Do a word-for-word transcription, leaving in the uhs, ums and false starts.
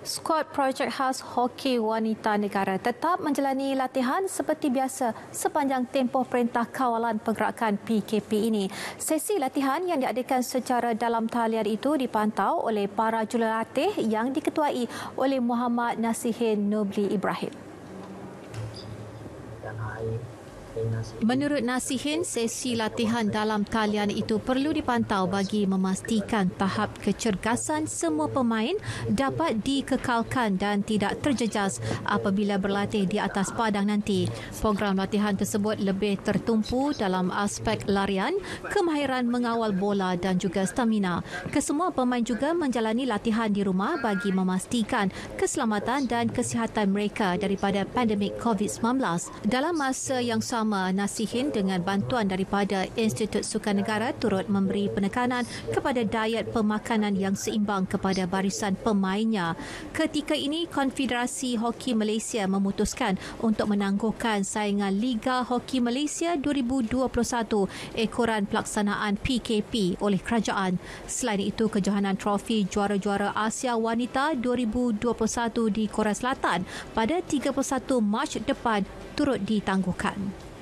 Skuad projek khas hoki wanita negara tetap menjalani latihan seperti biasa sepanjang tempoh Perintah Kawalan Pergerakan P K P ini. Sesi latihan yang diadakan secara dalam talian itu dipantau oleh para jurulatih yang diketuai oleh Muhammad Nasihin Nobli Ibrahim. Menurut Nasihin, sesi latihan dalam talian itu perlu dipantau bagi memastikan tahap kecergasan semua pemain dapat dikekalkan dan tidak terjejas apabila berlatih di atas padang nanti. Program latihan tersebut lebih tertumpu dalam aspek larian, kemahiran mengawal bola dan juga stamina. Kesemua pemain juga menjalani latihan di rumah bagi memastikan keselamatan dan kesihatan mereka daripada pandemik covid sembilan belas. Dalam masa yang sama, Nasihin dengan bantuan daripada Institut Sukan Negara turut memberi penekanan kepada diet pemakanan yang seimbang kepada barisan pemainnya. Ketika ini, Konfederasi Hoki Malaysia memutuskan untuk menangguhkan saingan Liga Hoki Malaysia dua ribu dua puluh satu ekoran pelaksanaan P K P oleh kerajaan. Selain itu, kejohanan trofi juara-juara Asia Wanita dua ribu dua puluh satu di Korea Selatan pada tiga puluh satu Mac depan turut ditangguhkan.